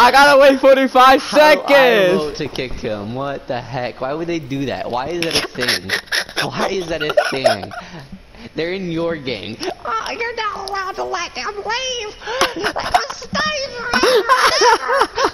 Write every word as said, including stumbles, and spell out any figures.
I gotta wait forty-five seconds. I vote to kick him. What the heck? Why would they do that? Why is that a thing? Why is that a thing? They're in your gang. Oh, you're not allowed to let them leave. Let us stay.